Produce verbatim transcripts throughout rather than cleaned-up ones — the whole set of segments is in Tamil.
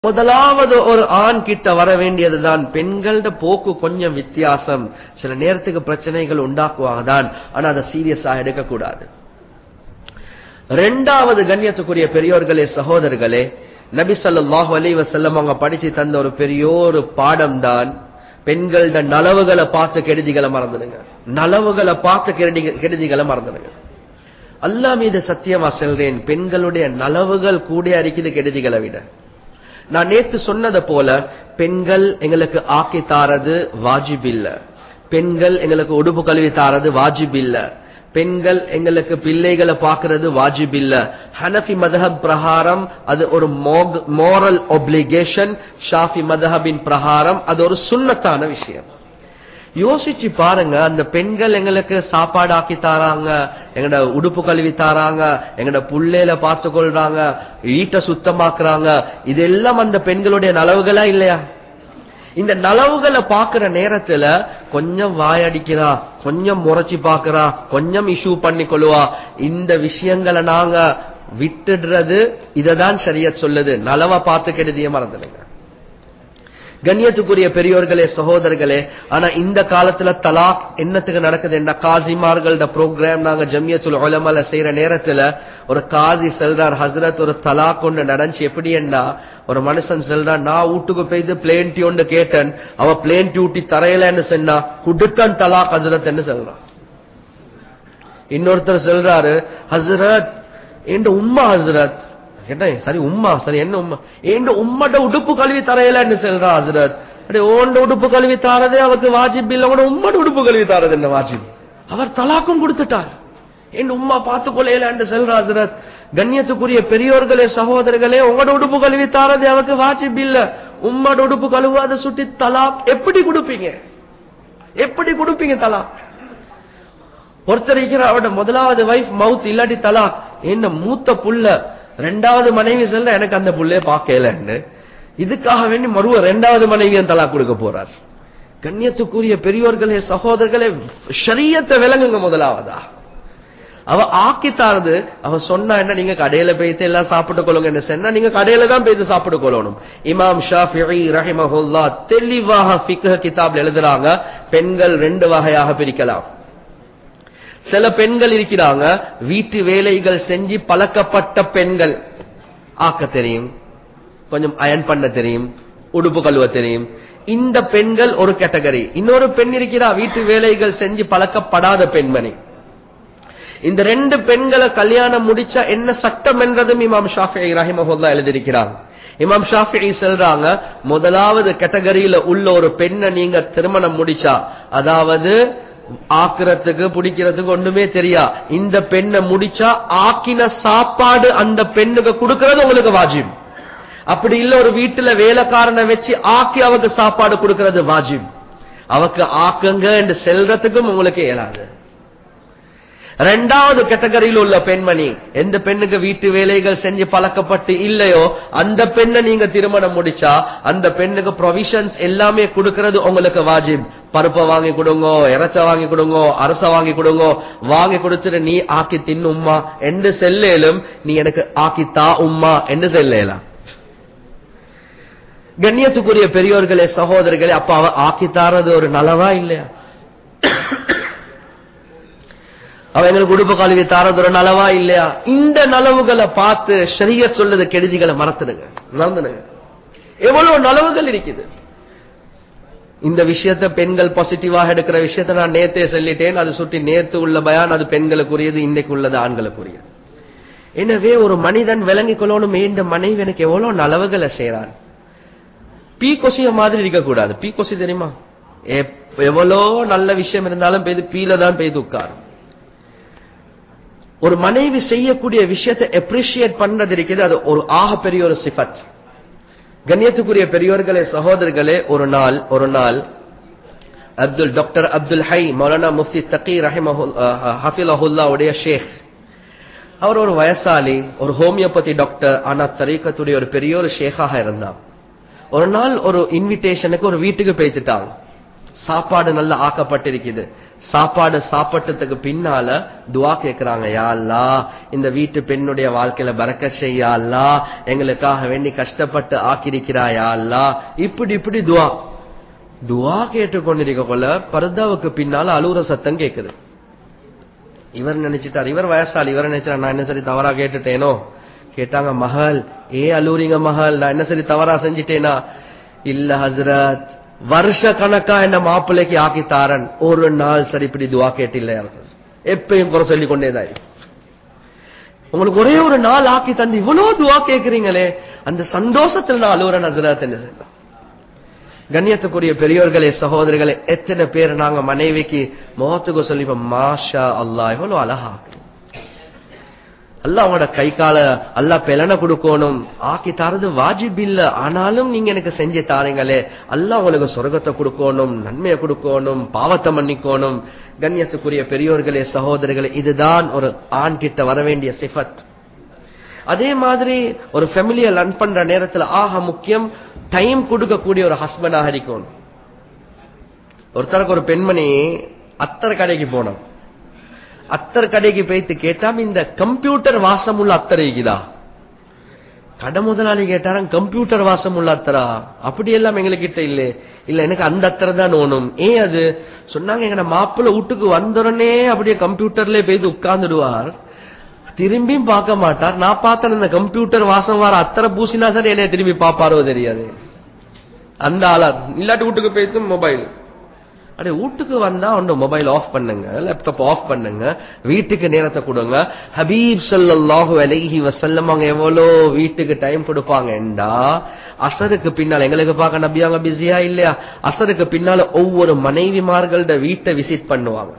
முதலாவது ஒரு ஆண் கிட்ட வர வேண்டியதுதான். பெண்களோட போக்கு கொஞ்சம் வித்தியாசம், சில நேரத்துக்கு பிரச்சனைகள் உண்டாக்குவாங்க தான், ஆனா அதை சீரியஸா எடுக்க கூடாது. இரண்டாவது கண்ணியத்துக்குரிய பெரியோர்களே சகோதரர்களே, நபி ஸல்லல்லாஹு அலைஹி வஸல்லம் அவங்க படிச்சு தந்த ஒரு பெரிய ஒரு பாடம் தான் பெண்களோட நலவுகளை பார்த்து கெடுதிகளை மறந்துடுங்க. நலவுகளை பார்த்து கெடுதிகளை மறந்துடுங்க. அல்லாஹ் மீது சத்தியமா சொல்றேன், பெண்களுடைய நலவுகள் கூட இருக்குது கெடுதிகளை விட. நான் நேத்து சொன்னதை போல பெண்கள் எங்களுக்கு ஆக்கி தாரது வாஜிப் இல்ல, பெண்கள் எங்களுக்கு உடுப்பு கழுவி தாரது வாஜிப் இல்ல, பெண்கள் எங்களுக்கு பிள்ளைகளை பார்க்கிறது வாஜிப் இல்ல. ஹனஃபி மதஹப் பிரகாரம் அது ஒரு மோரல் ஒப்ளிகேஷன், ஷாஃபி மதஹபின் பிரகாரம் அது ஒரு சுன்னத்தான விஷயம். யோசிச்சு பாருங்க, அந்த பெண்கள் எங்களுக்கு சாப்பாடு ஆக்கி தாராங்க, எங்கட உடுப்பு கழுவி தாராங்க, எங்கட புள்ளையில பார்த்து கொள்றாங்க, வீட்டை சுத்தமாக்குறாங்க, இதெல்லாம் அந்த பெண்களுடைய நலவுகளா இல்லையா? இந்த நலவுகளை பாக்குற நேரத்துல கொஞ்சம் வாயடிக்கிறா, கொஞ்சம் முறைச்சி பாக்குறா, கொஞ்சம் இஷ்யூ பண்ணி கொள்ளுவா, இந்த விஷயங்களை நாங்க விட்டுடுறது. இததான் ஷரியத் சொல்லுது. நலவா பார்த்து கெடுதிய மறந்துடுங்க. கண்ணியத்துக்குரிய பெரியோர்களே சகோதரர்களே, ஆனா இந்த காலத்துல தலாக் என்னத்துக்கு நடக்குது என்ற காசிமார்களோட ப்ரோக்ராம் நாங்க ஜம்மியத்துல் உலமால செய்யற நேரத்துல ஒரு காசி செல்றார், ஹஸ்ரத் ஒரு தலாக் ஒன்று நடந்துச்சு. எப்படி என்ன ஒரு மனுஷன் செல்றான், நான் வீட்டுக்கு போயிட்டு பிளேன் டீ ஒன்று கேட்டேன், அவ பிளேன் டியூட்டி தரையிலன்னு சொன்னா குடுத்தான் தலாக் ஹஸ்ரத் என்று சொல்றான். இன்னொருத்தர் செல்றாரு, ஹஸ்ரத் என்ற உம்மா ஹஸ்ரத் கேட்டேன், சரி உம்மா, சரி என்ன உம்மா, ஏண்ட உம்மட உடுப்பு கழுவி தரையிலன்னு சொல்றா ஹஸ்ரத். அப்படியே ஓண்ட உடுப்பு கழுவி தாரதே அவருக்கு வாஜிப் இல்ல, கூட உம்மட உடுப்பு கழுவி தாரது என்ன வாஜிப்? அவர் தலாக்கும் கொடுத்துட்டார். என் உம்மா பார்த்து கொள்ளையில சொல்றா ஹஸ்ரத். கண்ணியத்துக்குரிய பெரியோர்களே சகோதரர்களே, உங்களோட உடுப்பு கழுவி தாரதே அவருக்கு வாஜிப் இல்ல, உம்மட உடுப்பு கழுவாத சுட்டி தலாக் எப்படி கொடுப்பீங்க? எப்படி கொடுப்பீங்க தலாக்? ஒருத்தர் அவட முதலாவது வைஃப் மவுத் இல்லாட்டி தலாக், என்ன மூத்த புள்ள ரெண்டாவது மனைவி சொல்ல எனக்கு அந்த புள்ளைய பார்க்கலன்னு, இதுக்காக வேண்டி மறுவ ரெண்டாவது மனைவியும் தலாக் கொடுக்க போறார். கண்ணியத்துக்குரிய பெரியோர்களே சகோதரர்களே, ஷரியத்தை விளங்குங்க. முதலாவதா அவ ஆக்கித்தாரது, அவ சொன்னா என்ன, நீங்க கடையில போயிட்டு எல்லாம் சாப்பிட்டு கொள்ளுங்க சொன்னா நீங்க கடையில தான் போயிட்டு சாப்பிட்டு கொள்ளணும். இமாம் ஷாஃபிஈ ரஹிமஹுல்லாஹ் தெளிவாக ஃபிக்ஹ் கிதாப்ல எழுதுறாங்க, பெண்கள் ரெண்டு வகையாக பிரிக்கலாம். சில பெண்கள் இருக்கிறாங்க, வீட்டு வேலைகள் செஞ்சு பழக்கப்பட்ட பெண்கள், ஆக்க தெரியும், கொஞ்சம் அயன் பண்ண தெரியும், உடுப்பு கழுவ தெரியும். இந்த பெண்கள் ஒரு கேட்டகரி. இன்னொரு பெண் இருக்கிறா, வீட்டு வேலைகள் செஞ்சு பழக்கப்படாத பெண்மணி. இந்த ரெண்டு பெண்களை கல்யாணம் முடிச்சா என்ன சட்டம் என்றதும் இமாம் ஷாஃபிஈ ரஹிமஹுல்லாஹ் எழுதியிருக்கிறாங்க. இமாம் ஷாஃபிஈ சொல்றாங்க, முதலாவது கேட்டகரியில உள்ள ஒரு பெண்ணை நீங்க திருமணம் முடிச்சா, அதாவது ஆக்குறதுக்கு பிடிக்கிறதுக்கு ஒண்ணுமே தெரியா, இந்த பெண்ணை முடிச்சா ஆக்கின சாப்பாடு அந்த பெண்ணுக்கு கொடுக்கிறது உங்களுக்கு வாஜிப். அப்படி இல்ல ஒரு வீட்டுல வேலைக்காரனை வச்சு ஆக்கி அவக்கு சாப்பாடு கொடுக்கிறது வாஜிப். அவக்கு ஆக்குங்க என்று செல்றதுக்கும் உங்களுக்கு இயலாது. ரெண்டாவது கேட்டகரியில் உள்ள பெண்மணி, எந்த பெண்ணுக்கு வீட்டு வேலைகள் செஞ்சு பழக்கப்பட்டு இல்லையோ அந்த பெண்ணை நீங்க திருமணம் முடிச்சா அந்த பெண்ணுக்கு ப்ரொவிஷன்ஸ் எல்லாமே கொடுக்கிறது உங்களுக்கு வாஜிப். பருப்பை வாங்கி கொடுங்க, இறைச்ச வாங்கி கொடுங்க, அரச வாங்கி கொடுங்க, வாங்கி கொடுத்துட்டு நீ ஆக்கி தின்னு உம்மா என்று செல்லேலும், நீ எனக்கு ஆக்கி தா உம்மா என்று செல்லேலாம். கண்ணியத்துக்குரிய பெரியோர்களே சகோதரர்களே, அப்ப அவ ஆக்கி தாரது ஒரு நலவா இல்லையா? அவ எங்களுக்கு உடுப்பு கழுவி தாரது ஒரு நலவா இல்லையா? இந்த நலவுகளை பார்த்து ஷரியத் சொல்லுது கெடுதிகளை மறந்துடுங்க, மறந்துடுங்க. எவ்வளவு நலவுகள் இருக்குது. இந்த விஷயத்தை பெண்கள் பாசிட்டிவாக எடுக்கிற விஷயத்தை நான் நேத்தே சொல்லிட்டேன். அது சுட்டி நேத்து உள்ள பயான் அது பெண்களுக்குரியது, இன்றைக்கு உள்ளது ஆண்களுக்குரியது. எனவே ஒரு மனிதன் விளங்கிக் கொள்ளணும், இந்த மனைவி எனக்கு எவ்வளவு நலவுகளை செய்யறான். பீ கொசிய மாதிரி இருக்கக்கூடாது. பீ கொசி தெரியுமா? எவ்வளோ நல்ல விஷயம் இருந்தாலும் பெய்து பீல தான் பெய்து உட்காரும். ஒரு மனைவி செய்யக்கூடிய விஷயத்தை அப்ரிஷியேட் பண்றது இருக்குது, அது ஒரு ஆக பெரிய ஒரு சிஃபத். கண்ணியத்துக்குரிய பெரியோர்களே சகோதரர்களே, ஒரு நாள் ஒரு நாள் அப்துல் டாக்டர் அப்துல் ஹை மௌலானா முஃப்தி தகி ஹஃபிலஹுல்லா உடைய ஷேக், அவர் ஒரு வயசாளி, ஒரு ஹோமியோபதி டாக்டர், ஆனா தரீக்கத்துடைய ஒரு பெரிய ஒரு ஷேக்காக இருந்தார். ஒரு நாள் ஒரு இன்விடேஷனுக்கு ஒரு வீட்டுக்கு போயிட்டாங்க. சாப்பாடு நல்லா ஆக்கப்பட்டிருக்குது. சாப்பாடு சாப்பிட்டதுக்கு பின்னால துவா கேட்கிறாங்க, யா அல்லாஹ் இந்த வீட்டு பெண்ணுடைய வாழ்க்கையில பரக்கத் செய்ய யா அல்லாஹ், எங்களுக்காக வேண்டி கஷ்டப்பட்டு ஆக்கியிருக்கிறாய் யா அல்லாஹ். இப்படி இப்படி துவா துவா கேட்டுக்கொண்டிருக்க கொள்ள பர்தாவுக்கு பின்னால அழுகுற சத்தம் கேக்குது. இவர் நினைச்சிட்டார், இவர் வயசாளி, இவர் நினைச்சார் நான் என்ன சரி தவறா கேட்டுட்டேனோ. கேட்டாங்க, மகள் ஏ அழுவுறீங்க மகள், நான் என்ன சரி தவறா செஞ்சிட்டேனா? இல்ல ஹஸ்ரத், வருஷ கணக்கா என்ன மாப்பிள்ளைக்கு ஆக்கி தாரன், ஒரு நாள் சரி இப்படி துவா கேட்டில்லை, எப்பயும் குறை சொல்லிக் கொண்டேதான். உங்களுக்கு ஒரே ஒரு நாள் ஆக்கி தந்து இவ்வளவு துவா கேட்கிறீங்களே, அந்த சந்தோஷத்தில் நான் அழுவுறேன் ஹஸ்ரத். என்ன செய்ய கண்ணியத்துக்குரிய பெரியோர்களே சகோதரிகளே, எத்தனை பேர் நாங்க மனைவிக்கு முகத்துக்கு சொல்லிப்போம், மாஷா அல்லாஹ் எவ்வளவு அழகா, அல்லாஹ் அவங்களோட கை கால அல்லாஹ் பெலனை கொடுக்கணும், ஆக்கி தாரது வாஜிப் இல்ல, ஆனாலும் நீங்க எனக்கு செஞ்சு தாரீங்களே, அல்லாஹ் உங்களுக்கு சொர்க்கத்தை கொடுக்கணும், நன்மையை கொடுக்கணும், பாவத்தை மன்னிக்கணும். கண்ணியத்துக்குரிய பெரியோர்களே சகோதரிகளே, இதுதான் ஒரு ஆண் கிட்ட வர வேண்டிய சிஃபத். அதே மாதிரி ஒரு ஃபேமிலியை ரன் பண்ற நேரத்தில் ஆக முக்கியம் டைம் கொடுக்கக்கூடிய ஒரு ஹஸ்பண்டாக இருக்கணும். ஒருத்தருக்கு ஒரு பெண்மணி அத்தர் கடைக்கு போனோம். அத்தர் கடைக்கு போய்த்து கேட்டா, இந்த கம்ப்யூட்டர் வாசம் உள்ள அத்தர் இருக்குதா? கடை முதலாளி கேட்டாரன், கம்ப்யூட்டர் வாசம் உள்ள அத்தரா? அப்படி எல்லாம் எங்ககிட்ட இல்ல. இல்ல எனக்கு அந்த அத்தர் தான் ஓணும். ஏன் அது சொன்னாங்க, எங்க மாப்பிள்ள வீட்டுக்கு வந்தோடனே அப்படியே கம்ப்யூட்டர்ல போய் உட்கார்ந்துடுவார், திரும்பியும் பார்க்க மாட்டார். நான் பார்த்தேன் அந்த கம்ப்யூட்டர் வாசம் வர அத்தரை பூசினா சார் என்னைய திரும்பி பாப்பாரோ தெரியாது. அந்த ஆளா இல்லாட்டி வீட்டுக்கு போயிட்டு மொபைல், அப்படியே வீட்டுக்கு வந்தா ஒன்று மொபைல் ஆஃப் பண்ணுங்க, லேப்டாப் ஆஃப் பண்ணுங்க, வீட்டுக்கு நேரத்தை கொடுங்க. ஹபீப் ஸல்லல்லாஹு அலைஹி வஸல்லம் அவங்க எவ்வளோ வீட்டுக்கு டைம் கொடுப்பாங்கடா. அசருக்கு பின்னால எங்களுக்கு பார்க்க நபியாங்க பிஸியா இல்லையா, அசருக்கு பின்னால ஒவ்வொரு மனைவிமார்களோட வீட்டை விசிட் பண்ணுவாங்க.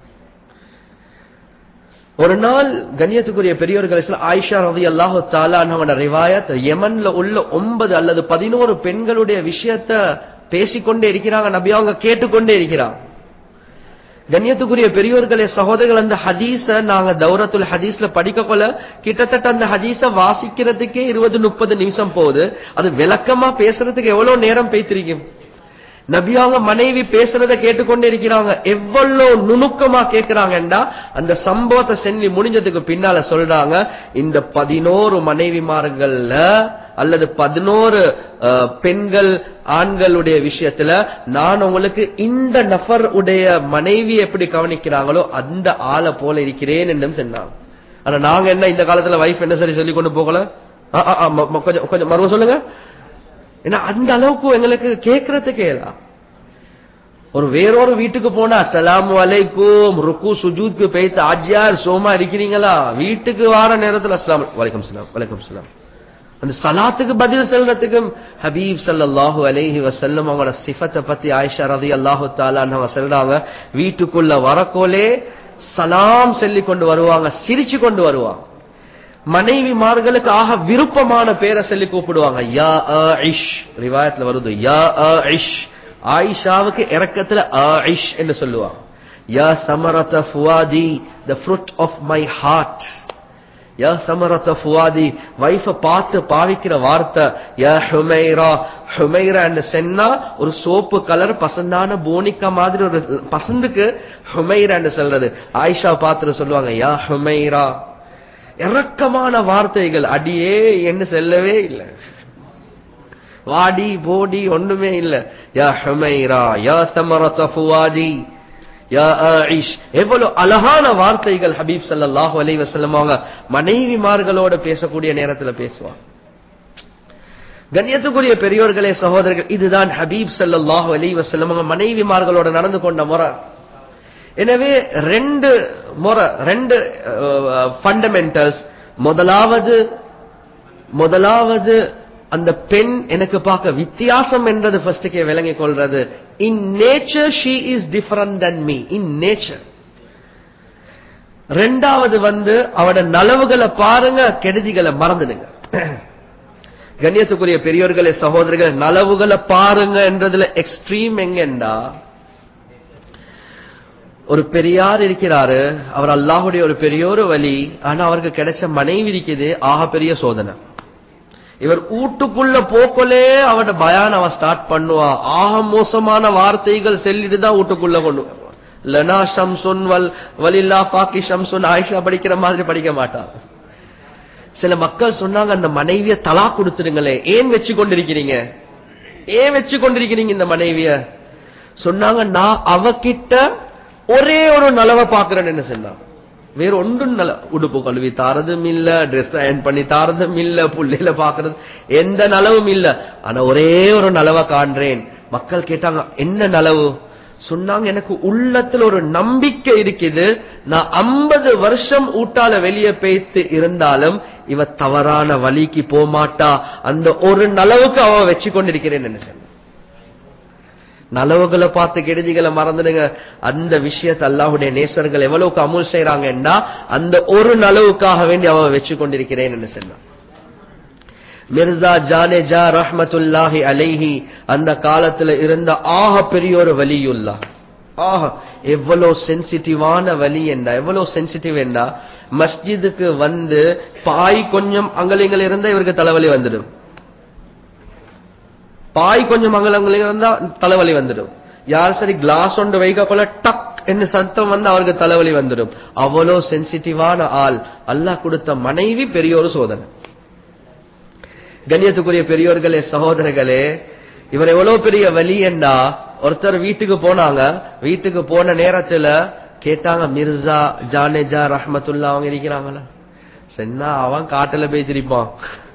ஒரு நாள் கண்ணியத்துக்குரிய பெரியோர்கள் ஆயிஷா ரலியல்லாஹு தஆலா அன்ஹா ரிவாயத், யமன்ல உள்ள ஒன்பது அல்லது பதினோரு பெண்களுடைய விஷயத்தை பேசிக்கொண்டே இருக்கிறாங்க, நபி அவங்க கேட்டுக்கொண்டே இருக்கிறாங்க. கண்ணியத்துக்குரிய பெரியோர்களே சகோதரர்கள், அந்த ஹதீஸ நாங்க தௌரத்துல் ஹதீஸ்ல படிக்க கொள்ள கிட்டத்தட்ட அந்த ஹதீஸ வாசிக்கிறதுக்கே இருபது முப்பது நிமிஷம் போகுது. அது விளக்கமா பேசுறதுக்கு எவ்வளவு நேரம் பேய்த்திருக்கும். நபியாங்க மனைவி பேசுறத கேட்டுக்கொண்டே இருக்கிறாங்க, எவ்வளவு நுணுக்கமா கேட்கிறாங்கடா. அந்த சம்பவத்தை செஞ்சு முடிஞ்சதுக்கு பின்னால சொல்றாங்க, இந்த பதினோரு மனைவிமார்கள்ல அல்லது பதினோரு பெண்கள் ஆண்களுடைய விஷயத்துல நான் உங்களுக்கு இந்த நபர் உடைய மனைவி எப்படி கவனிக்கிறாங்களோ அந்த ஆளை போல இருக்கிறேன் என்றும் சொன்னாங்க. ஆனா நாங்க என்ன இந்த காலத்துல வைஃப் என்ன சரி சொல்லி கொண்டு போகல, கொஞ்சம் கொஞ்சம் மறுவ சொல்லுங்க. ஏன்னா அந்த அளவுக்கு எங்களுக்கு கேட்கறதுக்கே ஒரு வேறொரு வீட்டுக்கு போனா அஸ்ஸலாமு அலைக்கும் ருக்கு சுஜூத்க்கு போய்த்து ஆஜியார் சோமா இருக்கிறீங்களா, வீட்டுக்கு வார நேரத்தில் அஸ்ஸலாமு வலைக்கும் சலாம் வலைக்கும் சலாம் அந்த சலாத்துக்கு பதில் சொல்றதுக்கும் ஹபீப் ஸல்லல்லாஹு அலைஹி வஸல்லம் அவங்களோட சிஃபத்தை பத்தி ஆயிஷா ரலியல்லாஹு தஆலா அன்ஹா சொல்றாங்க, வீட்டுக்குள்ள வரக்கோலே சலாம் சொல்லி கொண்டு வருவாங்க, சிரிச்சு கொண்டு வருவாங்க. மனைவிமார்களுக்கு ஆக விருப்பமான பேரை சொல்லி கூப்பிடுவாங்க, யா ஆயிஷ். ரிவாயத்ல வருது யா ஆயிஷ், ஆயிஷாவுக்கு இரக்கத்துல ஆயிஷ் என்று சொல்லுவாங்க. யா சமரத ஃபுவாதி, the fruit of my heart. யா சமரத ஃபுவாதி, வைஃப பார்த்து பாவிக்கிற வார்த்தை. யா ஹுமைரா, ஹுமைரா என்று சொன்னா ஒரு சோப்பு கலர் பசந்தான போனிக்கா மாதிரி ஒரு பசந்துக்கு ஹுமைரா என்று சொல்றது. ஆயிஷா பார்த்து சொல்லுவாங்க யா ஹுமைரா. இறக்கமான வார்த்தைகள், அடியே என்று செல்லவே இல்லை, வாடி போடி ஒண்ணுமே இல்ல. யா ஹுமைரா, யா சமரத ஃபுவாதி, யா ஆயிஷ், எவ்வளவு அழகான வார்த்தைகள் ஹபீப் ஸல்லல்லாஹு அலைஹி வஸல்லம் அவங்க மனைவிமார்களோட பேசக்கூடிய நேரத்தில் பேசுவாங்க. கண்ணியத்துக்குரிய பெரியோர்களே சகோதரர்கள், இதுதான் ஹபீப் ஸல்லல்லாஹு அலைஹி வஸல்லம் அவங்க மனைவிமார்களோட நடந்து கொண்ட முறை. எனவே ரெண்டு முறை, ரெண்டு ஃபண்டமெண்டல்ஸ். முதலாவது முதலாவது அந்த பெண் எனக்கு பார்க்க வித்தியாசம் என்றது ஃபர்ஸ்டுக்கே விளங்கிக் கொள்றது. In nature she is different than me, in nature. ரெண்டாவது வந்து அவட நலவுகளை பாருங்க, கெடுதிகளை மறந்துடுங்க. கண்ணியத்துக்குரிய பெரியோர்களே சகோதரர்கள், நலவுகளை பாருங்க என்றதுல எக்ஸ்ட்ரீம் எங்கண்டா, ஒரு பெரியார் இருக்கிறாரு, அவர் அல்லாஹுடைய ஒரு பெரிய ஒரு வழி, ஆனா அவருக்கு கிடைச்ச மனைவி இருக்குது ஆக பெரிய சோதனை. இவர் வீட்டுக்குள்ள போக்கலே அவட பயான் அவ ஸ்டார்ட் பண்ணுவா. ஆக மோசமான வார்த்தைகள் சொல்லிட்டு தான் வீட்டுக்குள்ள கொண்டு லனா ஷம்சுன் வல் வலில்லா ஃபாக்கி ஷம்சுன் ஆயிஷா படிக்கிற மாதிரி படிக்க மாட்டா. சில மக்கள் சொன்னாங்க, அந்த மனைவிய தலா கொடுத்துருங்களே, ஏன் வச்சு கொண்டிருக்கிறீங்க, ஏன் வச்சு கொண்டிருக்கிறீங்க இந்த மனைவிய? சொன்னாங்க, நான் அவகிட்ட ஒரே ஒரு நலவை பாக்குறேன்னு என்ன சொன்னாங்க, வேற ஒன்றும் நல்ல உடுப்பு கழுவி தாரதும் இல்ல, ட்ரெஸ் அயன் பண்ணி தாரதும் இல்ல, புள்ளையில பாக்குறது எந்த நலவும் இல்ல, ஆனா ஒரே ஒரு நலவை காண்றேன். மக்கள் கேட்டாங்க, என்ன நலவு? சொன்னாங்க, எனக்கு உள்ளத்துல ஒரு நம்பிக்கை இருக்குது, நான் ஐம்பது வருஷம் ஊட்டால வெளியே பேய்த்து இருந்தாலும் இவ தவறான வழிக்கு போமாட்டா, அந்த ஒரு நலவுக்கு அவ வச்சு கொண்டிருக்கிறேன் என்ன சொன்ன. நலவுகளை பார்த்து கெடுதிகளை மறந்துடுங்க. அந்த விஷயத்தை அல்லாஹ்வுடைய நேசர்கள் எவ்வளவுக்கு அமுல் செய்யறாங்கன்னா, அந்த ஒரு நலவுக்காக வேண்டி அவ வச்சு கொண்டிருக்கிறேன் என்ன சொன்ன. மிர்சா ஜானேஜா ரஹ்மத்துல்லாஹி அலைஹி அந்த காலத்துல இருந்த ஆக பெரிய ஒரு வலியுல்லா. ஆக எவ்வளவு சென்சிட்டிவான வலி என்ன, எவ்வளவு சென்சிட்டிவ் என்ன. மஸ்ஜிதுக்கு வந்து பாய் கொஞ்சம் அங்கலிங்கள் இருந்தா இவருக்கு தலைவலி வந்துடும், பாய் கொஞ்சம் அங்கலங்கள் இருந்தா தலைவலி வந்துடும். யார் சரி கிளாஸ் ஒன்று வைக்க கொள்ள டக் என்று சத்தம் வந்து அவருக்கு தலைவலி வந்துடும். அவ்வளவு சென்சிட்டிவான ஆள். அல்லாஹ் கொடுத்த மனைவி பெரிய ஒரு சோதனை. கண்ணியத்துக்குரிய பெரியோர்களே, சகோதரர்களே, இவர் எவ்வளவு பெரிய வலி என்றா, ஒருத்தர் வீட்டுக்கு போனாங்க. வீட்டுக்கு போன நேரத்துல கேட்டாங்க, மிர்சா ஜானேஜா ரஹ்மத்துல்லா அவங்க இருக்கிறாங்களா? சொன்னா அவன் காட்டுல போய் திரிப்பான்.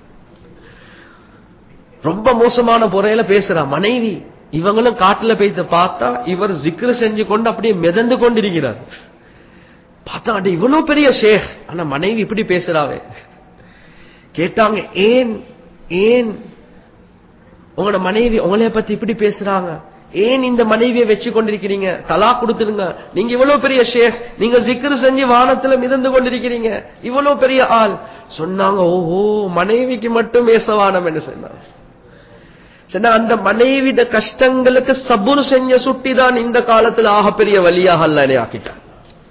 ரொம்ப மோசமான முறையில பேசுறான் மனைவி. இவங்களும் காட்டுல போய்த்து பார்த்தா இவர் ஜிக்ரு செஞ்சு கொண்டு அப்படியே மிதந்து கொண்டிருக்கிறார். பார்த்தா அடி இவ்வளவு பெரிய ஷேக், ஆனா மனைவி இப்படி பேசுறாவே. கேட்டாங்க, ஏன் ஏன் உங்களோட மனைவி உங்களைய பத்தி இப்படி பேசுறாங்க, ஏன் இந்த மனைவியை வச்சு கொண்டிருக்கிறீங்க, தலா கொடுத்துருங்க, நீங்க இவ்வளவு பெரிய ஷேக், நீங்க ஜிக்ரு செஞ்சு வானத்துல மிதந்து கொண்டிருக்கிறீங்க, இவ்வளவு பெரிய ஆள். சொன்னாங்க, ஓஹோ மனைவிக்கு மட்டும் மேசவானம் என்று சொன்னாங்க. சொன்னா அந்த மனைவிட கஷ்டங்களுக்கு சபுர் செஞ்ச சுட்டிதான் இந்த காலத்துல ஆகப்பெரிய வலியாக அல்ல ஆக்கிட்டான்.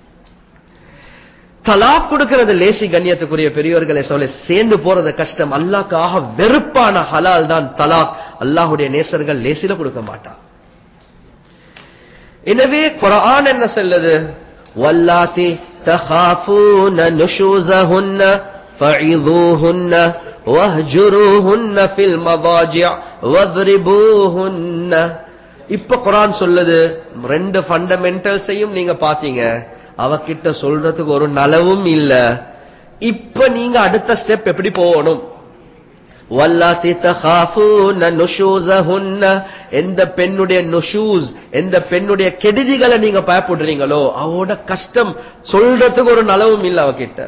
தலாக் கொடுக்கிறது லேசி. கண்ணியத்துக்குரிய பெரியவர்களை சொல்ல சேர்ந்து போறது கஷ்டம். அல்லாஹ்க்காக வெறுப்பான ஹலால் தான் தலாக். அல்லாஹ்வுடைய நேசர்கள் லேசில கொடுக்க மாட்டான். எனவே குர்ஆன் என்ன சொல்லுது, வல்லாத்தி தகாஃபூன நுஷூஸஹுன்ன ஃபஇذூஹுன்ன வஹ்ஜுரூஹுன்ன ஃபில் மதாஜிஅ வத்ரிபூஹுன்ன. இப்ப குர்ஆன் சொல்லுது, ரெண்டு ஃபண்டமெண்டல்ஸையும் நீங்க பாத்தீங்க, அவகிட்ட சொல்றதுக்கு ஒரு நலவும் இல்ல. இப்ப நீங்க அடுத்த ஸ்டெப் எப்படி போகணும்? வல்லாத்தி தகாஃபூன நுஷூஸஹுன்ன, எந்த பெண்ணுடைய நுஷூஸ், எந்த பெண்ணுடைய கெடுதிகளை நீங்க பயப்படுறீங்களோ அவோட கஷ்டம் சொல்றதுக்கு ஒரு நலவும் இல்ல அவகிட்ட.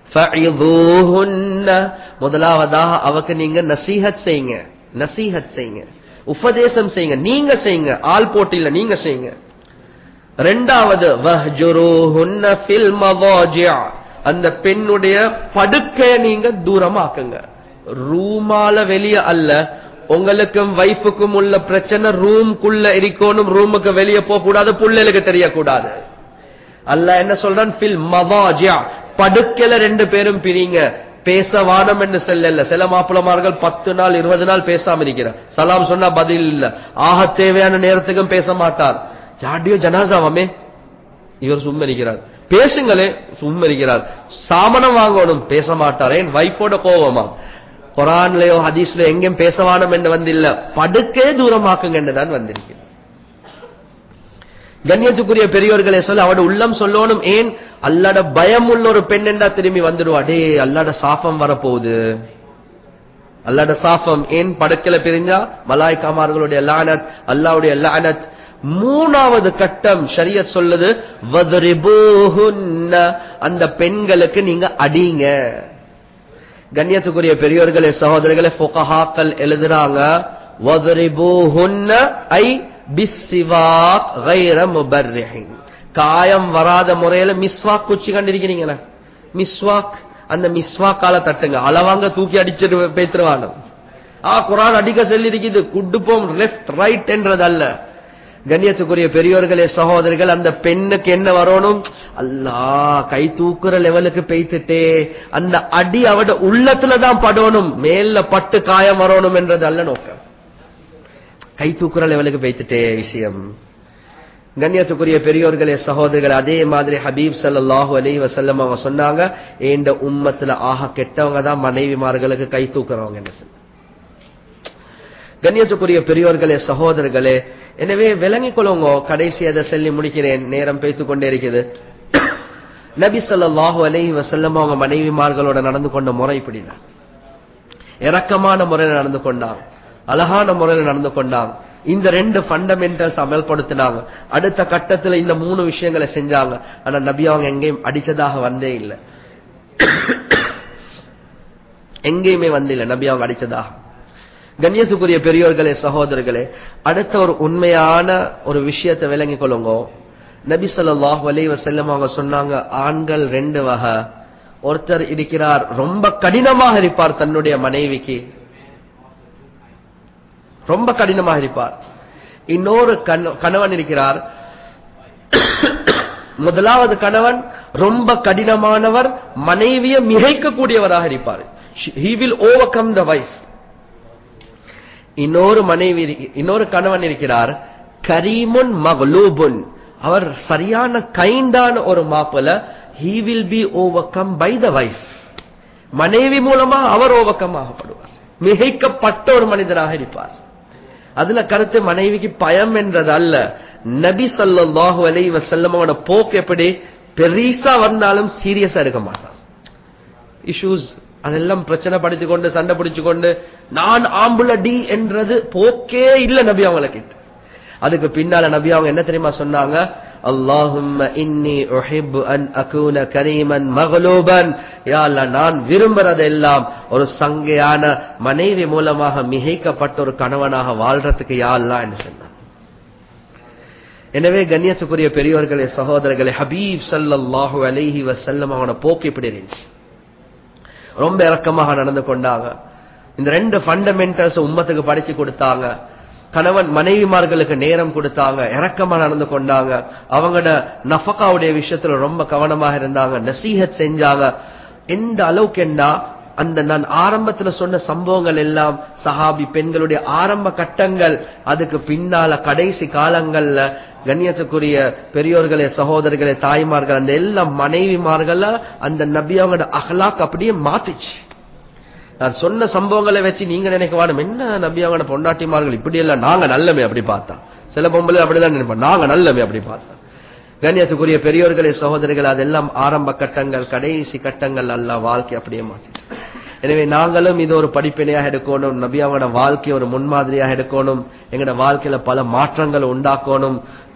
ஃபஇذூஹுன்ன, முதலாவதாக அவக்கு நீங்க நசீஹத் செய்யுங்க, நசீஹத் செய்யுங்க, உபதேசம் செய்யுங்க, நீங்க செய்யுங்க, ஆள் போட்டில நீங்க செய்யுங்க. ரெண்டாவது வஹ்ஜுரூஹுன்ன ஃபில் மதாஜிஅ, அந்த பெண்ணுடைய படுக்கைய நீங்க தூரமாக்குங்க. ரூமால வெளிய அல்ல. உங்களுக்கும் வைஃபுக்கும் உள்ள பிரச்சனை ரூம்குள்ள இருக்கணும், ரூமுக்கு வெளியே போக கூடாது, புள்ளைகளுக்கு தெரியக்கூடாது. அல்லாஹ் என்ன சொல்றான், ஃபில் மதாஜிஅ, படுக்கையில ரெண்டு பேரும் பிரிங்க. பேச வானம் என்று சொல்லல. சில மாப்பிளமார்கள் பத்து நாள் இருபது நாள் பேசாம இருக்கிறார். சலாம் சொன்னா பதில் இல்ல. ஆக தேவையான நேரத்துக்கும் பேச மாட்டார். யாருடையோ ஜனாசாவாமே இவர் சும்மா இருக்கிறார். பேசுங்களே, சும்மா இருக்கிறார். சாமனம் வாங்கணும், பேச மாட்டார். ஏன்? வைஃபோட கோபமா. குர்ஆன்லயோ ஹதீஸ்லயோ எங்கேயும் பேசவானம் என்று வந்தில்ல, படுக்கே தூரமாக்குங்க என்றுதான் வந்திருக்கிறது. கண்ணியத்துக்குரிய பெரியவர்களே சொல்ல அவட உள்ளம் சொல்லணும். ஏன்? அல்லாட பயம் உள்ள ஒரு பெண் என்றா திரும்பி வந்துடுவா. டே அல்லாட சாபம் வரப்போகுது, அல்லாட சாபம். ஏன்? படுக்கல பிரிஞ்சா மலாய்க்காமார்களுடைய லானத், அல்லாஹ்வுடைய லானத். மூணாவது கட்டம் ஷரியத் சொல்லுது, வத்ரிபூஹுன்ன, அந்த பெண்களுக்கு நீங்க அடிங்க. கண்ணியத்துக்குரிய பெரியோர்களே சகோதரர்களே, ஃபுகஹாக்கள் எழுதுறாங்க, வத்ரிபூஹுன்ன ஐ பிஸ்ஸிவாக் கைர முபர்ரிஹின், காயம் வராத முறையில மிஸ்வாக் குச்சி கண்டிருக்கிறீங்களா? மிஸ்வாக், அந்த மிஸ்வாக்கால தட்டுங்க. அளவாங்க தூக்கி அடிச்சிட்டு பேத்துருவாங்க. ஆ குர்ஆன் அடிக்க சொல்லி இருக்குது, குட்டுப்போம் லெஃப்ட் ரைட் என்றது அல்ல. கண்ணியத்துக்குரிய பெரியோர்களே சகோதரர்கள், அந்த பெண்ணுக்கு என்ன வரணும்? அல்லாஹ் கை தூக்குற லெவலுக்கு பெய்த்துட்டே அந்த அடி அவட உள்ளத்துலதான் படணும், மேல பட்டு காயம் வரணும் என்றது அல்ல நோக்கம். கை தூக்குற லெவலுக்கு பெய்த்துட்டே விஷயம். கண்ணியத்துக்குரிய பெரியோர்களே சகோதரர்கள், அதே மாதிரி ஹபீப் ஸல்லல்லாஹு அலைஹி வஸல்லம் அவங்க சொன்னாங்க, ஏண்ட உம்மத்துல ஆக கெட்டவங்க தான் மனைவிமார்களுக்கு கை தூக்குறவங்க என்ன சொல்ல. கண்ணியத்துக்குரிய பெரியோர்களே சகோதரர்களே, எனவே விளங்கிக் கொள்ளுங்க. கடைசி அதை சொல்லி முடிக்கிறேன், நேரம் பேய்த்துக் கொண்டே இருக்குது. நபி ஸல்லல்லாஹு அலைஹி வஸல்லம் அவங்க மனைவிமார்களோட நடந்து கொண்ட முறை இப்படிதான். இரக்கமான முறையில் நடந்து கொண்டாங்க, அழகான முறையில் நடந்து கொண்டாங்க. இந்த ரெண்டு ஃபண்டமெண்டல்ஸ் அமல்படுத்தினாங்க. அடுத்த கட்டத்தில் இந்த மூணு விஷயங்களை செஞ்சாங்க. ஆனா நபி அவங்க எங்கேயும் அடிச்சதாக வந்தே இல்லை, எங்கேயுமே வந்தில்லை நபி அவங்க அடிச்சதாக. கண்ணியத்துக்குரிய பெரியோர்களே சகோதரர்களே, அடுத்த ஒரு உண்மையான ஒரு விஷயத்தை விளங்கிக் கொள்ளுங்க. நபி ஸல்லல்லாஹு அலைஹி வஸல்லம் அவங்க சொன்னாங்க, ஆண்கள் ரெண்டு வகை. ஒருத்தர் இருக்கிறார் ரொம்ப கடினமாக இருப்பார் தன்னுடைய மனைவிக்கு, ரொம்ப கடினமாக இருப்பார். இன்னொரு கணவன் இருக்கிறார், முதலாவது கணவன் ரொம்ப கடினமானவர், மனைவியை மிகைக்கக்கூடியவராக இருப்பார். he will overcome the wife. இன்னொரு மனைவி இன்னொரு கணவன் இருக்கிறார், கரீமுன் மக்லூபுன், அவர் சரியான கைண்டான ஒரு மாப்பிள. he will be overcome by the wife. மனைவி மூலமா அவர் ஓவர்கம் ஆகப்படுவார், மிகைக்கப்பட்ட ஒரு மனிதராக இருப்பார். அதுல கருத்து மனைவிக்கு பயம் என்றது அல்ல. நபி ஸல்லல்லாஹு அலைஹி வஸல்லமோட போக்கு எப்படி, பெரிசா வந்தாலும் சீரியஸா இருக்க மாட்டான். இஷ்யூஸ் அதெல்லாம் பிரச்சனை படுத்திக் கொண்டு சண்டை பிடிச்சு கொண்டு நான் ஆம்புல டி என்றது போக்கே இல்ல நபி அவங்களுக்கு. அதுக்கு பின்னால நபி அவங்க என்ன தெரியுமா சொன்னாங்க, அல்லாஹும்ம இன்னி உஹிப்பு அன் அகூன கரீமன் மக்லூபன், யா அல்லாஹ் நான் விரும்புறதெல்லாம் ஒரு சங்கையான மனைவி மூலமாக மிகைக்கப்பட்ட ஒரு கணவனாக வாழ்றதுக்கு யா அல்லாஹ் என்று சொன்னாங்க. எனவே கண்ணியத்துக்குரிய பெரியோர்களே சகோதரர்களே, ஹபீப் ஸல்லல்லாஹு அலைஹி வஸல்லம் அவனோட போக்கு இப்படி இருந்துச்சு, ரொம்ப இரக்கமாக நடந்து கொண்டாங்க. இந்த ரெண்டு ஃபண்டமெண்டல்ஸ் உம்மத்துக்கு படிச்சு கொடுத்தாங்க. கணவன் மனைவிமார்களுக்கு நேரம் கொடுத்தாங்க, இரக்கமா நடந்து கொண்டாங்க. அவங்களோட நஃபகாவுடைய விஷயத்துல ரொம்ப கவனமாக இருந்தாங்க, நசீஹத் செஞ்சாங்க. எந்த அளவுக்கு என்ன, அந்த நான் ஆரம்பத்துல சொன்ன சம்பவங்கள் எல்லாம் சஹாபி பெண்களுடைய ஆரம்ப கட்டங்கள். அதுக்கு பின்னால கடைசி காலங்கள்ல கண்ணியத்துக்குரிய பெரியோர்களே சகோதரர்களே தாய்மார்கள், அந்த எல்லா மனைவிமார்கள அந்த நபி அவங்களோட அஹ்லாக் அப்படியே மாத்திச்சு. நான் சொன்ன சம்பவங்களை வச்சு நீங்க நினைக்க வேணும், என்ன நபி அவங்களோட பொண்டாட்டிமார்கள் இப்படி எல்லாம் நாங்க நல்லமே அப்படி பார்த்தா. சில பொம்பளை அப்படிதான் நினைப்போம், நாங்க நல்லமே அப்படி பார்த்தா. கண்ணியத்துக்குரிய பெரியோர்களே சகோதரர்கள், அதெல்லாம் ஆரம்ப கட்டங்கள், கடைசி கட்டங்கள் அல்ல வாழ்க்கை அப்படியே மாத்திட்டு. எனவே நாங்களும் இது ஒரு படிப்பினையாக எடுக்கணும், நபி அவங்களோட வாழ்க்கையை ஒரு முன்மாதிரியாக எடுக்கணும், எங்களோட வாழ்க்கையில பல மாற்றங்களை உண்டாக்கணும்.